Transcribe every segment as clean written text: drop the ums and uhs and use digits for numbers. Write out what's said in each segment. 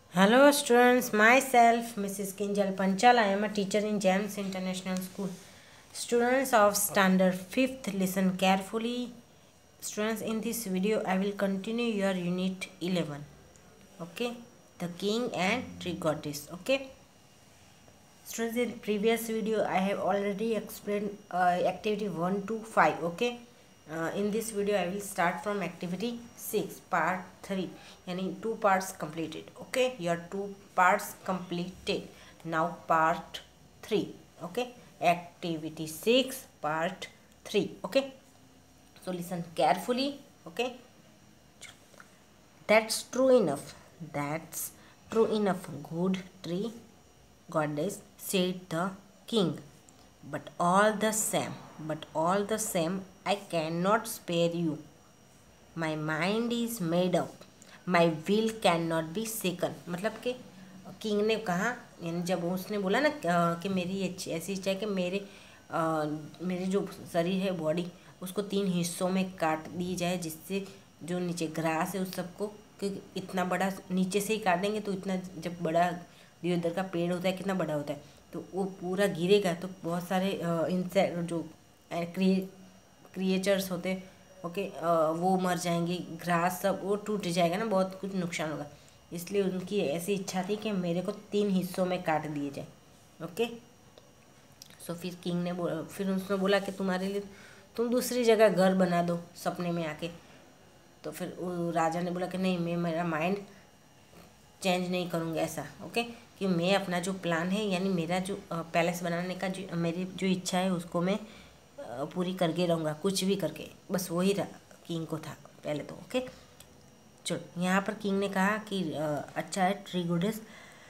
Hello students, myself Mrs. Kinjal Panchal. I am a teacher in James International School. Students of standard 5th, listen carefully. Students, in this video I will continue your unit 11. Okay, the king and tree goddess. Okay, students, in previous video I have already explained activity 1 to 5. Okay, in this video I will start from activity 6 part 3, yani 2 parts completed. Okay, your 2 parts completed. Now part 3. Okay, activity 6 part 3. Okay, so listen carefully. Okay, that's true enough, good tree goddess, said the king. But all the same, I cannot spare you. My mind is made up. My will cannot be shaken. मतलब कि king ने कहा, यानी जब उसने बोला ना कि मेरी ऐसी इच्छा है कि मेरे जो शरीर है, बॉडी, उसको 3 हिस्सों में काट दी जाए, जिससे जो नीचे ग्रास है उस सबको, क्योंकि इतना बड़ा नीचे से ही काट देंगे तो इतना, जब बड़ा देवदार का पेड़ होता है कितना बड़ा होता है, तो वो पूरा गिरेगा तो बहुत सारे इंसेक्ट जो क्रिएचर्स होते, ओके, वो मर जाएंगे, ग्रास सब वो टूट जाएगा ना, बहुत कुछ नुकसान होगा। इसलिए उनकी ऐसी इच्छा थी कि मेरे को 3 हिस्सों में काट दिए जाए। ओके, सो फिर किंग ने फिर उसने बोला कि तुम्हारे लिए तुम दूसरी जगह घर बना दो सपने में आके। तो फिर वो राजा ने बोला कि नहीं, मैं मेरा माइंड चेंज नहीं करूँगा ऐसा। ओके, कि मैं अपना जो प्लान है, यानी मेरा जो पैलेस बनाने का जो मेरी जो इच्छा है उसको मैं पूरी करके रहूँगा, कुछ भी करके। बस वही किंग को था पहले तो। ओके, चलो यहाँ पर किंग ने कहा कि अच्छा है ट्री गुडेस,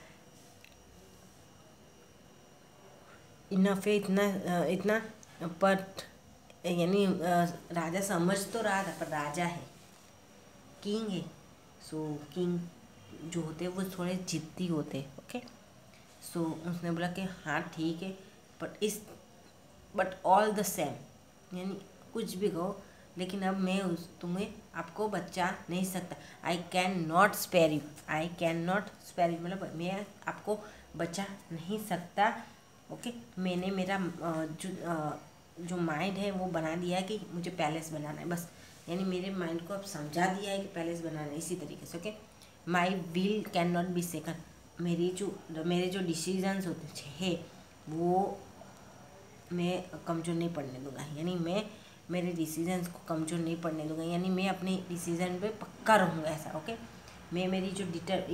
इनफ है, इतना पर, यानी राजा समझ तो रहा था, पर राजा है, किंग है, सो किंग जो होते हैं वो थोड़े जिद्दी होते हैं। ओके, सो उसने बोला कि हाँ ठीक है, बट ऑल द सेम, यानी कुछ भी कहो, लेकिन अब मैं तुम्हें आपको बचा नहीं सकता। I can not spare you, मतलब मैं आपको बचा नहीं सकता। ओके, मैंने मेरा जो माइंड है वो बना दिया है कि मुझे पैलेस बनाना है, बस, यानी मेरे माइंड को अब समझा दिया है कि पैलेस बनाना है, इसी तरीके से। Okay, my will can not be shaken, मेरे जो डिसीजंस होते हैं वो मैं कमज़ोर नहीं पड़ने दूंगा, यानी मैं मेरे डिसीजंस को कमज़ोर नहीं पड़ने दूंगा, यानी मैं अपने डिसीजन पे पक्का रहूँगा, ऐसा। ओके, मैं मेरी जो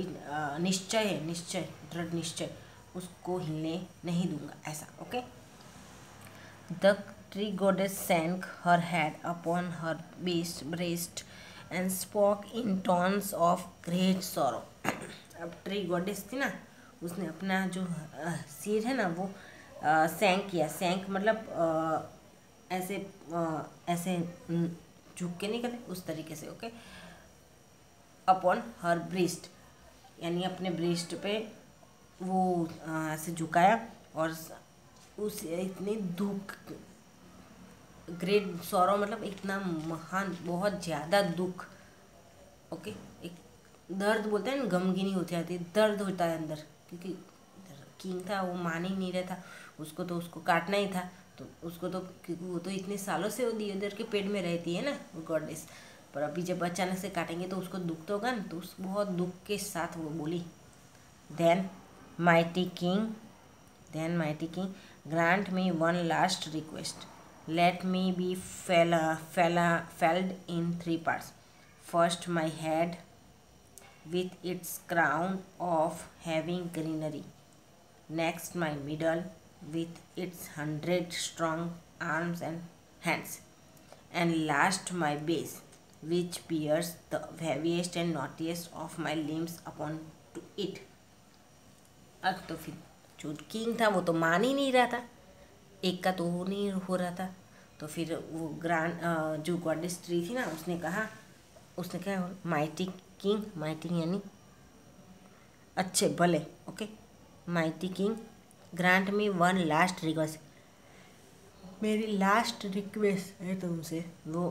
दृढ़ निश्चय, उसको हिलने नहीं दूंगा, ऐसा। Okay, the tree goddess sank her head upon her breast and spoke in tones of great sorrow. अब ट्री goddess थी ना, उसने अपना जो सिर है ना वो सैंक मतलब ऐसे झुक के नहीं करते, उस तरीके से। ओके, अपॉन हर ब्रेस्ट, यानी अपने ब्रेस्ट पे वो ऐसे झुकाया, और उस इतनी दुख, ग्रेट सौरव मतलब इतना महान, बहुत ज़्यादा दुख। ओके, एक दर्द बोलते हैं ना, गमगीनी हो जाती है, दर्द होता है अंदर, क्योंकि किंग था, वो मान ही नहीं रहा था, उसको काटना ही था, तो उसको तो, क्योंकि वो तो इतने सालों से वो दियोदर के पेट में रहती है ना वो गॉडेस, पर अभी जब अचानक से काटेंगे तो उसको दुख तो होगा ना, तो उस बहुत दुख के साथ वो बोली, then mighty king grant me one last request, let me be felled in 3 parts. First, my head with its crown of having greenery. Next, my middle with its 100 strong arms and hands. And last, my base, which bears the heaviest and knottiest of my limbs upon to it. अब तो फिर जो king था वो तो मान ही नहीं रहा था, एक का तो हो नहीं हो रहा था, तो फिर वो जो गॉडेस ट्री थी ना, उसने कहा माइटी किंग यानी अच्छे भले। Okay, mighty king grant me one last request, मेरी लास्ट रिक्वेस्ट है तुमसे, वो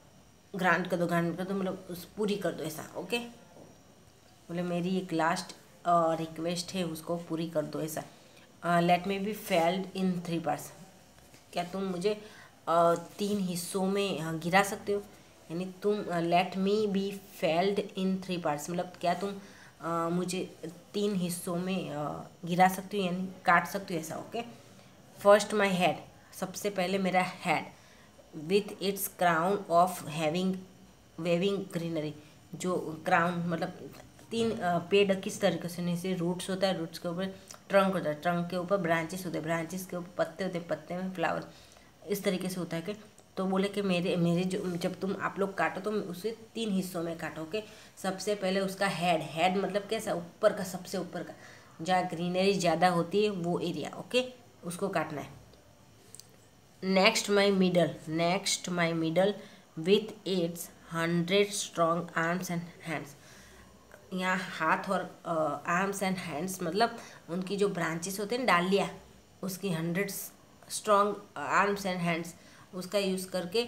ग्रांट कर दो, मतलब उस पूरी कर दो, ऐसा। ओके, बोले मेरी एक लास्ट रिक्वेस्ट है उसको पूरी कर दो। ऐसा let me be felled in 3 parts, क्या तुम मुझे 3 हिस्सों में गिरा सकते हो? यानी तुम let me be felled in 3 parts मतलब क्या तुम मुझे 3 हिस्सों में गिरा सकते हो यानी काट सकते हो ऐसा। ओके, फर्स्ट माई हेड, सबसे पहले मेरा head, with its crown of having waving greenery, जो क्राउन मतलब 3 पेड़ किस तरीके से, जैसे रूट्स होता है, रूट्स के ऊपर ट्रंक होता है, ट्रंक के ऊपर ब्रांचेस होते हैं, ब्रांचेस के ऊपर पत्ते होते हैं, पत्ते में फ्लावर, इस तरीके से होता है कि तो बोले कि मेरे मेरे जो जब तुम आप लोग काटो तो उसे 3 हिस्सों में काटो। ओके, सबसे पहले उसका हेड, हेड मतलब कैसा, ऊपर का, सबसे ऊपर का, जहाँ ग्रीनरी ज़्यादा होती है वो एरिया। ओके, उसको काटना है। Next my middle with its 100 strong arms and hands, यहाँ हाथ और आर्म्स एंड हैंड्स मतलब उनकी जो ब्रांचेस होते हैं ना, डालियाँ, उसकी 100 स्ट्रॉन्ग आर्म्स एंड हैंड्स, उसका यूज़ करके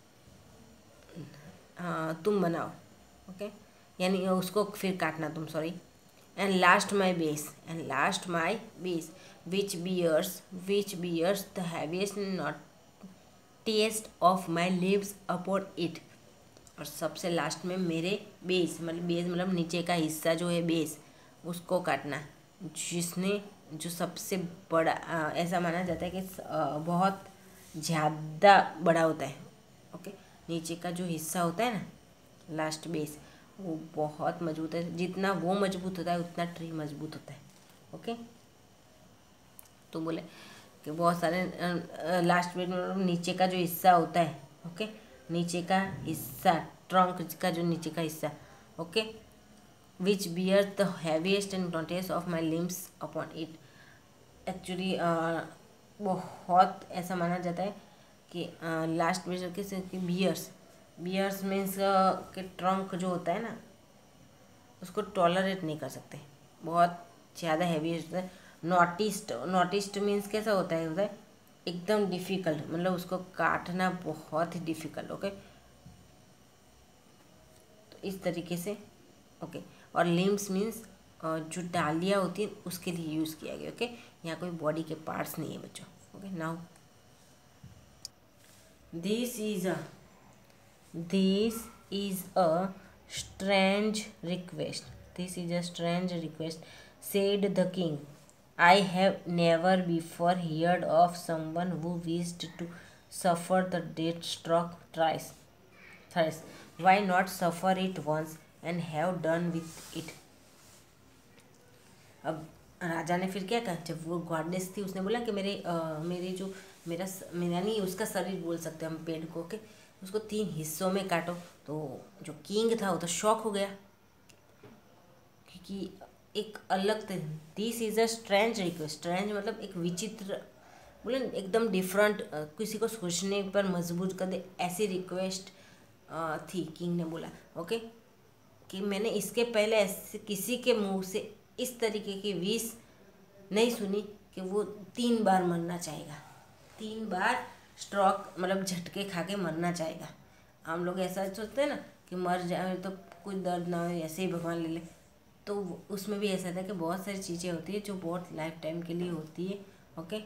तुम बनाओ। ओके, यानी उसको फिर काटना तुम, sorry. And last my base which bears the heaviest knottiest of my leaves upon it, और सबसे लास्ट में मेरे बेस मतलब नीचे का हिस्सा जो है बेस, उसको काटना, जिसने जो सबसे बड़ा ऐसा माना जाता है कि बहुत ज़्यादा बड़ा होता है। ओके, नीचे का जो हिस्सा होता है ना, लास्ट बेस, वो बहुत मजबूत है, जितना वो मजबूत होता है उतना ट्री मजबूत होता है। ओके, तो बोले कि बहुत सारे लास्ट बेस में नीचे का जो हिस्सा होता है, ओके, नीचे का हिस्सा, ट्रंक का जो नीचे का हिस्सा, okay, which bear the heaviest and knottiest of my limbs upon it. Actually बहुत ऐसा माना जाता है कि लास्ट में जो कि बियर्स मीन्स के ट्रंक जो होता है ना, उसको टॉलरेट नहीं कर सकते, बहुत ज़्यादा हैवी होता है। नॉटिस्ट मीन्स कैसा होता है एकदम डिफ़िकल्ट, मतलब उसको काटना बहुत ही डिफ़िकल्ट। ओके, तो इस तरीके से। ओके, और लिम्स मीन्स जो डालियाँ होती हैं उसके लिए यूज़ किया गया। ओके, यहाँ कोई बॉडी के पार्ट्स नहीं है बच्चों। Okay, now this is a strange request said the king. I have never before heard of someone who wished to suffer the death stroke thrice. Why not suffer it once and have done with it? अब राजा ने फिर क्या कहा, जब वो goddess थी उसने बोला कि मेरा नहीं, उसका शरीर बोल सकते हम पेड़ को के, उसको 3 हिस्सों में काटो। तो जो किंग था वो तो शॉक हो गया, क्योंकि एक अलग this is a strange request, strange मतलब एक विचित्र, बोले एकदम डिफरेंट, किसी को सोचने पर मजबूर कर दे ऐसी रिक्वेस्ट थी। किंग ने बोला ओके कि मैंने इसके पहले ऐसे किसी के मुंह से इस तरीके की विश नहीं सुनी कि वो 3 बार मरना चाहेगा, 3 बार स्ट्रोक मतलब झटके खा के मरना चाहेगा। हम लोग ऐसा सोचते हैं ना कि मर जाए तो कोई दर्द ना हो, ऐसे ही भगवान ले ले, तो उसमें भी ऐसा था कि बहुत सारी चीज़ें होती है जो बहुत लाइफ टाइम के लिए होती है। ओके,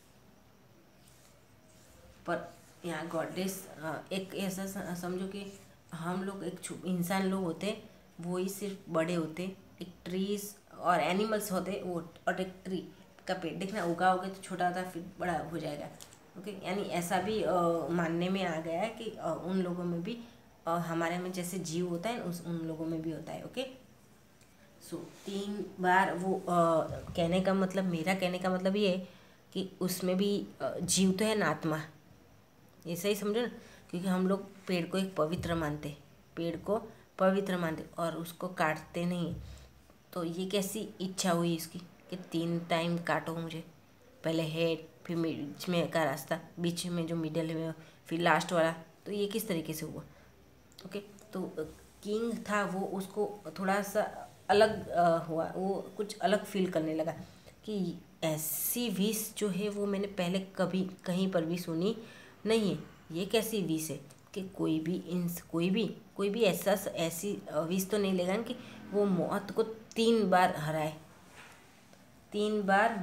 पर यहाँ गॉडेस एक ऐसा समझो कि हम लोग एक इंसान लोग होते, वो ही सिर्फ बड़े होते, एक ट्रीज और एनिमल्स होते वो, और एक ट्री का पेड़ देखना उगाओगे तो छोटा होता फिर बड़ा हो जाएगा। ओके, यानी ऐसा भी मानने में आ गया है कि उन लोगों में भी हमारे में जैसे जीव होता है उन लोगों में भी होता है। ओके, सो 3 बार वो कहने का मतलब, मेरा कहने का मतलब ये है कि उसमें भी जीव तो है ना, आत्मा, ऐसा ही समझो ना, क्योंकि हम लोग पेड़ को एक पवित्र मानते, पेड़ को पवित्र मानते और उसको काटते नहीं। तो ये कैसी इच्छा हुई इसकी कि 3 टाइम काटो मुझे, पहले हेड, फिर बीच में का रास्ता, बीच में जो मिडल में, फिर लास्ट वाला, तो ये किस तरीके से हुआ। ओके, तो किंग था वो उसको थोड़ा सा अलग हुआ, वो कुछ अलग फील करने लगा कि ऐसी विश जो है वो मैंने पहले कभी कहीं पर भी सुनी नहीं है। ये कैसी विश है कि कोई भी ऐसी विश तो नहीं लेगा कि वो मौत को 3 बार हराए, 3 बार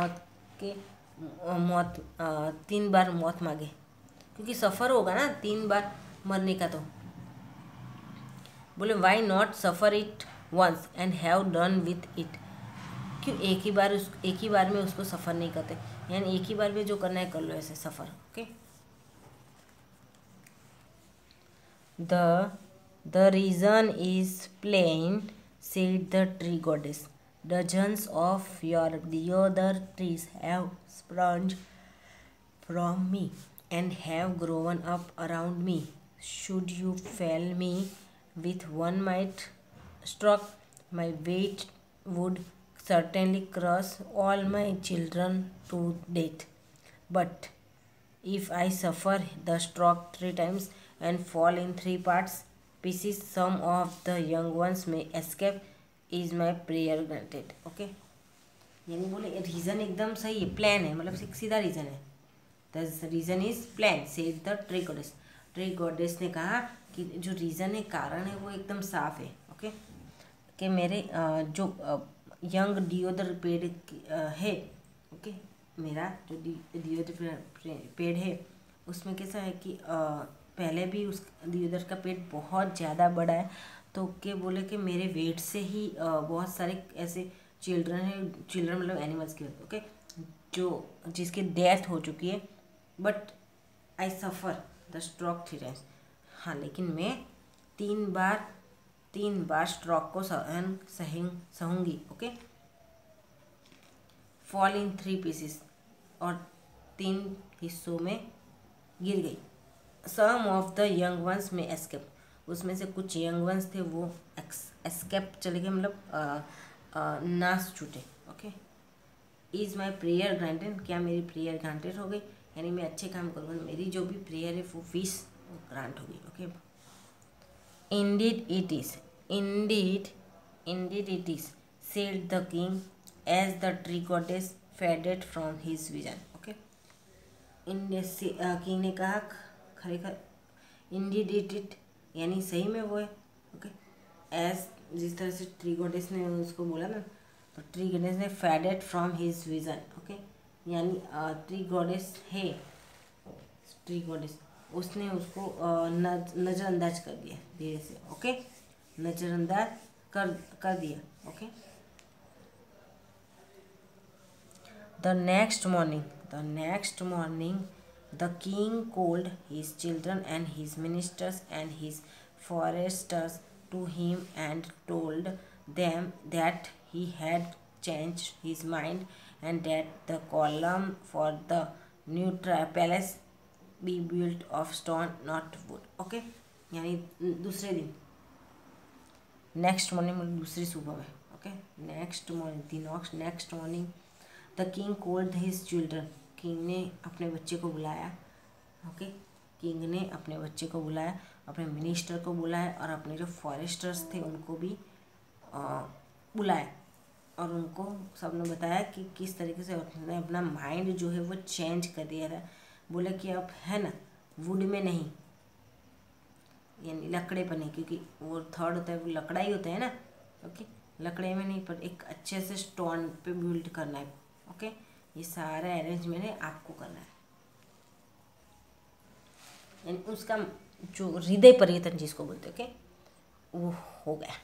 मौत 3 बार मौत मांगे, क्योंकि सफ़र होगा ना 3 बार मरने का। तो बोले why not suffer it once and have done with it, क्यों एक ही बार में उसको सफ़र नहीं करते, यानी एक ही बार में जो करना है कर लो ऐसे suffer. Okay, the reason is plain, said the tree goddess. Dozens of your deodar trees have sprung from me and have grown up around me. Should you fell me with one might stroke, my weight would certainly crush all my children to death. But if I suffer the stroke 3 times and fall in 3 pieces, some of the young ones may escape. Is my prayer granted? Okay, यानी बोले reason एकदम सही है, plan है, मतलब एक सीधा reason है। The reason is plan, said the tree goddess. Tree goddess ने कहा कि जो रीज़न है, कारण है, वो एकदम साफ है। ओके, कि मेरे जो यंग डिओदर पेड़ है, ओके, मेरा जो दियोदर पेड़ है उसमें कैसा है कि पहले भी उस दियोदर का पेड़ बहुत ज़्यादा बड़ा है, तो क्या बोले कि मेरे वेट से ही बहुत सारे ऐसे चिल्ड्रन है, चिल्ड्रन मतलब एनिमल्स के, ओके, जो जिसकी डेथ हो चुकी है, but I suffer the stroke 3 times. हाँ, लेकिन मैं 3 बार स्ट्रोक को सहूँगी। ओके, फॉल इन 3 पीसेस, और 3 हिस्सों में गिर गई। Some of the young ones में एस्केप, उसमें से कुछ यंग वंस थे वो एस्केप चले गए, मतलब नाश छूटे। Okay, is my prayer granted, क्या मेरी प्रेयर ग्रांटेड हो गई, यानी मैं अच्छे काम करूँगा, मेरी जो भी प्रेयर है वो विश ग्रांट होगी। Okay, indeed it is, indeed it is, said the king as the tree goddess faded from his vision. Okay, king ने कहा खरेखर, इंडीड इट यानी सही में वो है। ओके, एज जिस तरह से ट्री गॉडेस ने उसको बोला ना, तो ट्री गॉडेस ने faded from his vision. Okay, यानी ट्री गॉडेस है, ट्री गॉडेस उसने उसको नज़रअंदाज कर दिया धीरे से। ओके, नज़रअंदाज कर दिया। Okay, the next morning the king called his children and his ministers and his foresters to him and told them that he had changed his mind and that the column for the new palace be built of stone not wood. Okay, यानी दूसरे दिन, next morning मतलब दूसरी सुबह में। Okay, next morning the king called his children, king ने अपने बच्चे को बुलाया। ओके, किंग ने अपने बच्चे को बुलाया, अपने मिनिस्टर को बुलाया, और अपने जो फॉरेस्टर्स थे उनको भी बुलाया, और उनको सबने बताया कि किस तरीके से उसने अपना माइंड जो है वो चेंज कर दिया था। बोले कि अब है ना, वुड में नहीं, यानी लकड़े पर नहीं, क्योंकि वो थर्ड होता है, वो लकड़ा ही होता है ना। ओके, लकड़े में नहीं, पर एक अच्छे से स्टोन पे बिल्ड करना है। ओके, ये सारा अरेंजमेंट है, आपको करना है, यानी उसका जो हृदय परिवर्तन जिसको बोलते हैं, ओके, वो हो गया।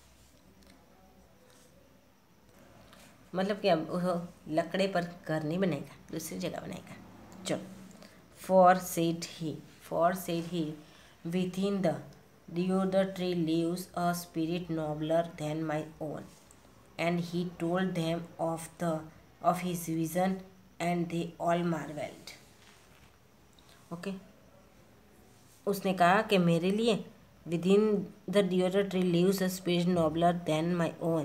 मतलब कि अब वो लकड़े पर घर नहीं बनेगा, दूसरी जगह बनेगा। चलो, for said he within the deodar tree lives a spirit nobler than my own, and he told them of his vision, and they all marveled. Okay, उसने कहा कि मेरे लिए within the deodar tree lives a spirit nobler than my own,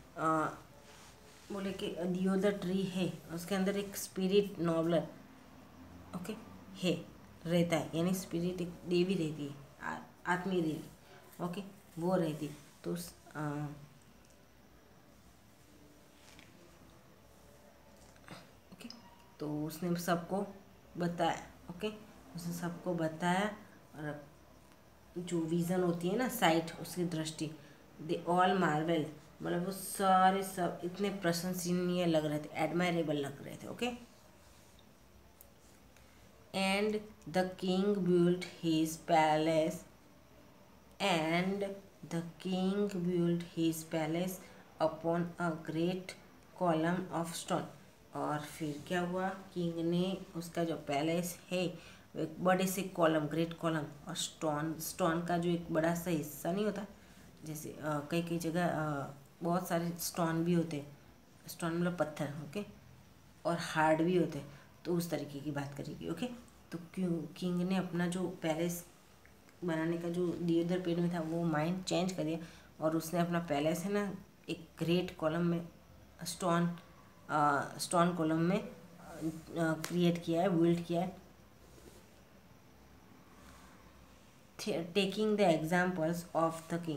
बोले कि deodar tree है, उसके अंदर एक स्पिरिट नॉबलर, ओके, है, रहता है, यानी स्पिरिट एक देवी रहती है, आत्मीय देवी। ओके, वो रहती, तो ओके, तो उसने सबको बताया। ओके, उसने सबको बताया, और जो विज़न होती है ना, साइट, उसकी दृष्टि, दे ऑल मार्वेल, मतलब वो सारे सब इतने प्रशंसनीय लग रहे थे, एडमायरेबल लग रहे थे। Okay, and the king built his palace and the king built his palace upon a great column of stone। और फिर क्या हुआ, किंग ने उसका जो पैलेस है वो एक बड़े से कॉलम, ग्रेट कॉलम, और स्टोन का जो एक बड़ा सा हिस्सा नहीं होता, जैसे कई कई जगह बहुत सारे स्टोन भी होते हैं, स्टोन मतलब पत्थर। ओके, और हार्ड भी होते हैं, तो उस तरीके की बात करेगी। ओके, तो क्यों किंग ने अपना जो पैलेस बनाने का जो दियोदर पेड़ में था वो माइंड चेंज कर दिया, और उसने अपना पैलेस है ना एक ग्रेट कॉलम में स्टोन कॉलम में क्रिएट किया है, बिल्ड किया है। Taking the examples of the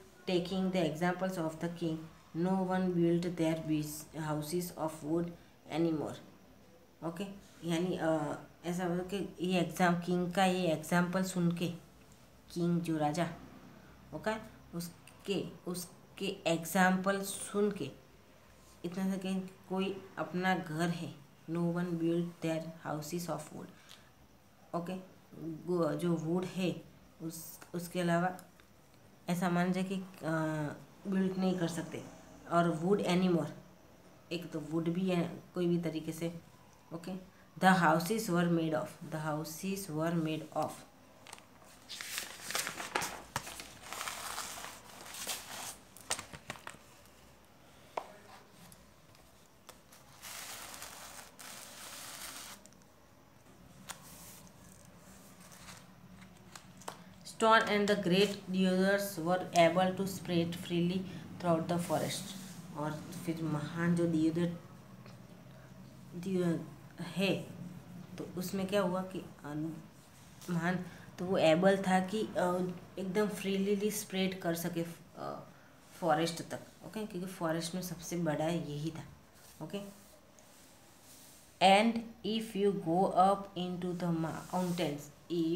king, no one build their houses of wood any more. Okay, यानी ऐसा मतलब कि ये एग्जाम्पल सुन के, किंग जो राजा, ओके, उसके एग्जाम्पल सुन के इतना सा कहीं कोई अपना घर है, no one build their houses of wood. Okay, जो वुड है उसके अलावा ऐसा मान जाए कि बिल्ड नहीं कर सकते, और वुड एनीमोर, एक तो वुड भी है कोई भी तरीके से। Okay, the houses were made of. Stone and the great deodars were able to spread freely throughout the forest। और फिर महान जो है, तो उसमें क्या हुआ कि महान, तो वो एबल था कि एकदम फ्रीली स्प्रेड कर सके फॉरेस्ट तक। ओके, क्योंकि फॉरेस्ट में सबसे बड़ा यही था। Okay, and if you go up into the mountains,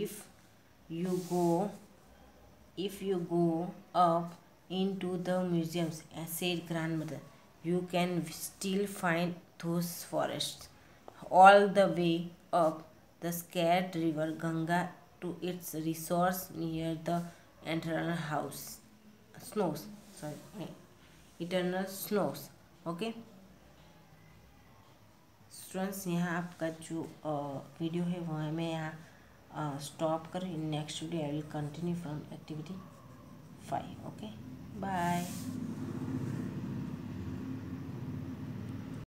if you go up into the museums, said grandmother, you can still find those forests all the way up the scared river Ganga to its resource near the eternal snows, sorry, eternal snows। okay students, यहाँ आपका जो video है वो मैं यहाँ stop कर, in next video I will continue from activity 5। Okay, bye.